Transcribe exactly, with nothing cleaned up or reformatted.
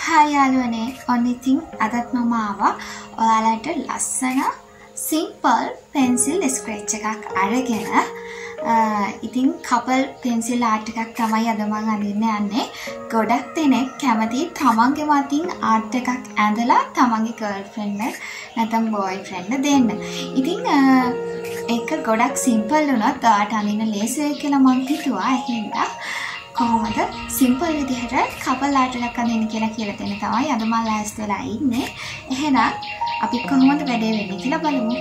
Hi යාළුවනේ ඔන්න ඉතින් අදත් මම ආවා ඔයාලට ලස්සන simple pencil scratch එකක් අරගෙන ඉතින් couple pencil art එකක් තමයි අද මම අඳින්න යන්නේ ගොඩක් දෙනෙක් කැමති තමන්ගේම අතින් art එකක් ඇඳලා තමන්ගේ girlfriend නැත්නම් boyfriend දෙන්න. ඉතින් ඒක ගොඩක් simple වුණත් ඔයාලට අඳින්න ලේසි වෙයි කියලා මම හිතුවා. එහෙනම් කොහොමද සිම්පල් විදිහට කපල් ආර්ට් එකක් අඳින්න කියලා කියලා දෙන්න තමයි අද මම ලෑස්ති වෙලා ඉන්නේ. එහෙනම් අපි කොහොමද වැඩේ වෙන්නේ කියලා බලමු.